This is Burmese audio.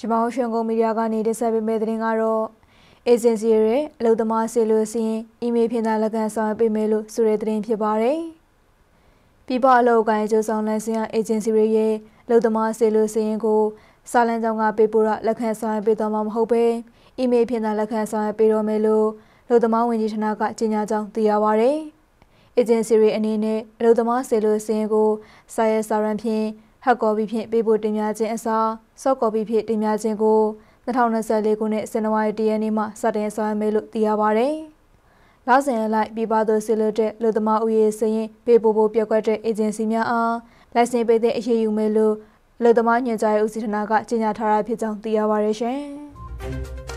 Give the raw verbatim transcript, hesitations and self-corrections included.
ဂျမောင်းရွှေကုန်းမီဒီယာကနေတင်ဆက်ပေးမယ့်သတင်းကတော့အေဂျင်စီရဲ့အလုပ်သမားဆေးလို့စီရင်အီးမေးလ်ဖြင့်သာလက်ခံဆောင်ပေးမယ်လို့ဆိုတဲ့သတင်းဖြစ်ပါတယ်။ပြည်ပအလုပ်ကိုင်ကျိုးဆောင်လန်စင်အေဂျင်စီရဲ့အလုပ်သမားဆေးလို့စီရင်ကိုစာလန်ကြောင့်ကပေးပို့ရလက်ခံဆောင်ပေးတော့မှာမဟုတ်ပဲအီးမေးလ်ဖြင့်သာလက်ခံဆောင်ပေးတော့မယ်လို့အလုပ်သမားဝန်ကြီးဌာနကကြေညာကြောင်းသိရပါတယ်။အေဂျင်စီရဲ့အနေနဲ့အလုပ်သမားဆေးလို့စီရင်ကိုစာရဲစာရန်ဖြင့်ဟတ်ကော်ပီဖြင့်ပေးပို့တင်ပြခြင်းအစားဆော့ကော်ပီဖြင့်တင်ပြခြင်းကို၂၀၂၄ခုနှစ်ဇန်နဝါရီလ၁ရက်နေ့မှစတင်ဆောင်ရွက်မယ်လို့သိရပါတယ်။လစဉ်အလိုက်ပြည်ပသို့ဆေးလွှတ်တဲ့လူသမားဥယျာဉ်စရင်ပေးပို့ဖို့ပြက်ကွက်တဲ့အေဂျင်စီများအားလိုင်စင်ပေးတဲ့အရေးယူမယ်လို့လူသမားညွှန်ကြားရေးဦးစီးဌာနကကြေညာထားတာဖြစ်ကြောင်းသိရပါတယ်ရှင်။